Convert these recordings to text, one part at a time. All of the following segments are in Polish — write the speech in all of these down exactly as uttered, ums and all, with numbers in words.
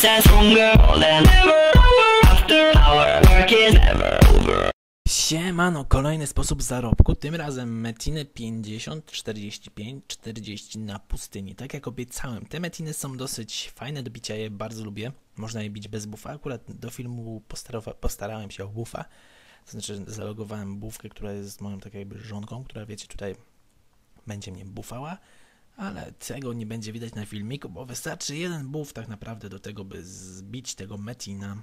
says homegirl, then never after our work is never over. Siemano, kolejny sposób zarobku, tym razem metiny pięćdziesiąt, czterdzieści pięć, czterdzieści na pustyni. Tak jak obiecałem, te metiny są dosyć fajne do bicia, je bardzo lubię. Można je bić bez buffa, akurat do filmu postarałem się o buffa. To znaczy zalogowałem buffkę, która jest moją tak jakby żonką, która wiecie tutaj będzie mnie buffała. Ale tego nie będzie widać na filmiku, bo wystarczy jeden buff tak naprawdę do tego, by zbić tego metina.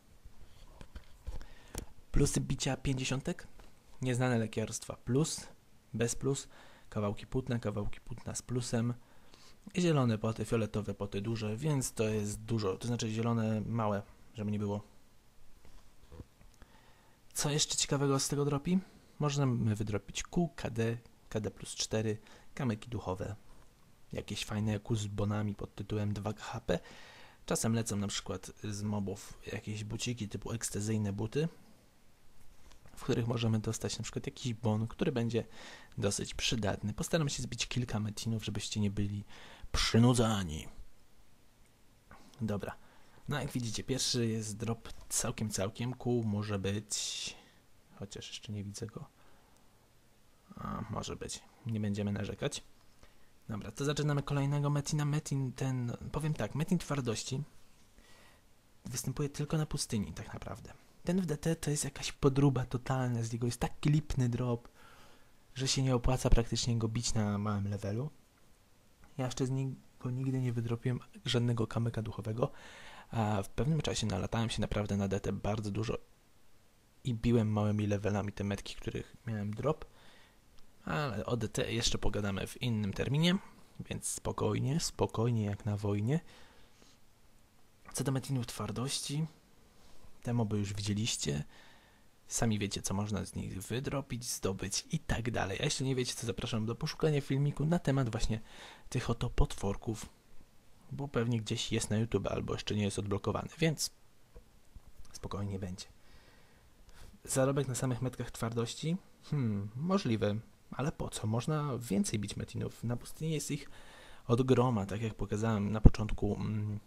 Plusy bicia pięćdziesiątek? Nieznane lekarstwa plus, bez plus, kawałki płótna, kawałki płótna z plusem, zielone poty, fioletowe poty duże, więc to jest dużo, to znaczy zielone małe, żeby nie było. Co jeszcze ciekawego z tego dropi? Możemy wydropić Q, K D, K D plus cztery, kamyki duchowe, jakieś fajne Q z bonami pod tytułem dwa H P. Czasem lecą na przykład z mobów jakieś buciki typu ekstazyjne buty, w których możemy dostać na przykład jakiś bon, który będzie dosyć przydatny. Postaram się zbić kilka metinów, żebyście nie byli przynudzani. Dobra, no jak widzicie, pierwszy jest drop całkiem, całkiem Q, może być, chociaż jeszcze nie widzę go. A, może być, nie będziemy narzekać. Dobra, to zaczynamy kolejnego metina. Metin ten, powiem tak, metin twardości występuje tylko na pustyni tak naprawdę. Ten w D T to jest jakaś podróba totalna, z niego jest taki lipny drop, że się nie opłaca praktycznie go bić na małym levelu. Ja jeszcze z niego nigdy nie wydropiłem żadnego kamyka duchowego, a w pewnym czasie nalatałem się naprawdę na D T bardzo dużo i biłem małymi levelami te metki, których miałem drop. Ale o D T jeszcze pogadamy w innym terminie, więc spokojnie, spokojnie jak na wojnie. Co do metinów twardości, te moby już widzieliście, sami wiecie, co można z nich wydropić, zdobyć i tak dalej. A jeśli nie wiecie, to zapraszam do poszukania filmiku na temat właśnie tych oto potworków, bo pewnie gdzieś jest na YouTube albo jeszcze nie jest odblokowany, więc spokojnie będzie. Zarobek na samych metkach twardości? Hmm, możliwe, ale po co? Można więcej bić metinów. Na pustyni jest ich od groma, tak jak pokazałem na początku. Mm,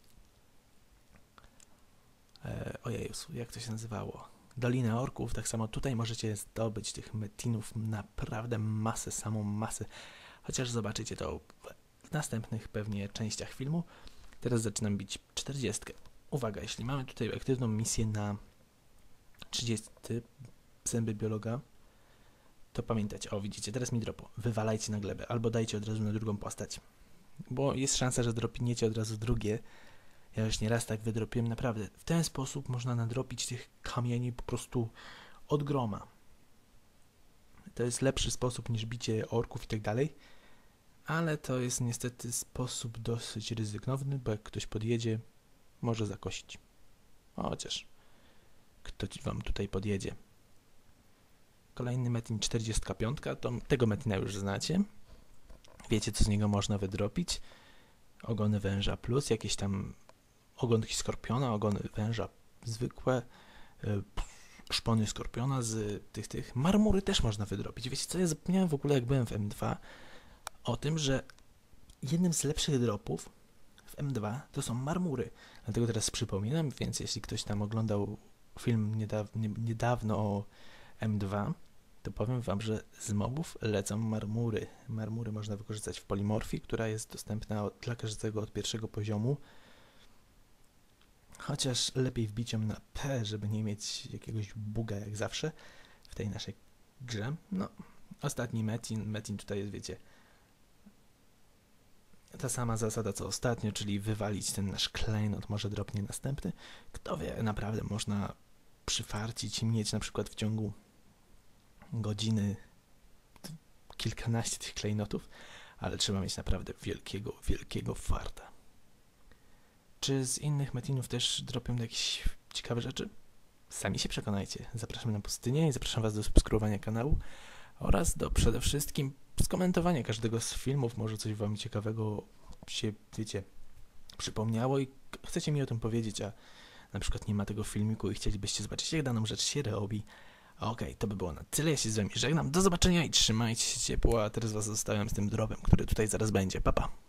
e, Ojeju, jak to się nazywało? Dolina Orków. Tak samo tutaj możecie zdobyć tych metinów naprawdę masę, samą masę. Chociaż zobaczycie to w następnych pewnie częściach filmu. Teraz zaczynam bić czterdziestkę. Uwaga, jeśli mamy tutaj aktywną misję na trzydzieści zęby biologa, to pamiętajcie, o widzicie, teraz mi dropo, wywalajcie na glebę, albo dajcie od razu na drugą postać, bo jest szansa, że dropniecie od razu drugie. Ja już nieraz tak wydropiłem, naprawdę, w ten sposób można nadropić tych kamieni po prostu od groma. To jest lepszy sposób niż bicie orków i tak dalej, ale to jest niestety sposób dosyć ryzykowny, bo jak ktoś podjedzie, może zakosić. Chociaż kto ci wam tutaj podjedzie. Kolejny metin czterdzieści pięć, to tego metina już znacie. Wiecie, co z niego można wydropić. Ogony węża plus, jakieś tam ogonki skorpiona, ogony węża zwykłe, yy, szpony skorpiona z tych, tych. Marmury też można wydropić. Wiecie co, ja zapomniałem w ogóle, jak byłem w M dwa, o tym, że jednym z lepszych dropów w M dwa to są marmury. Dlatego teraz przypominam, więc jeśli ktoś tam oglądał film niedaw niedawno o M dwa, to powiem wam, że z mobów lecą marmury. Marmury można wykorzystać w polimorfii, która jest dostępna od, dla każdego od pierwszego poziomu. Chociaż lepiej wbić ją na P, żeby nie mieć jakiegoś buga jak zawsze w tej naszej grze. No, ostatni metin. Metin tutaj jest, wiecie, ta sama zasada co ostatnio, czyli wywalić ten nasz klejnot, może dropnie następny. Kto wie, naprawdę można przyfarcić i mieć na przykład w ciągu godziny kilkanaście tych klejnotów, ale trzeba mieć naprawdę wielkiego, wielkiego farta. Czy z innych metinów też dropią jakieś ciekawe rzeczy? Sami się przekonajcie. Zapraszam na pustynię i zapraszam was do subskrybowania kanału oraz do przede wszystkim skomentowania każdego z filmów. Może coś wam ciekawego się, wiecie, przypomniało i chcecie mi o tym powiedzieć, a na przykład nie ma tego filmiku i chcielibyście zobaczyć, jak daną rzecz się robi. Okej, okay, to by było na tyle. Ja się z wami żegnam. Do zobaczenia i trzymajcie się ciepło, a teraz was zostawiam z tym dropem, który tutaj zaraz będzie. Pa, pa.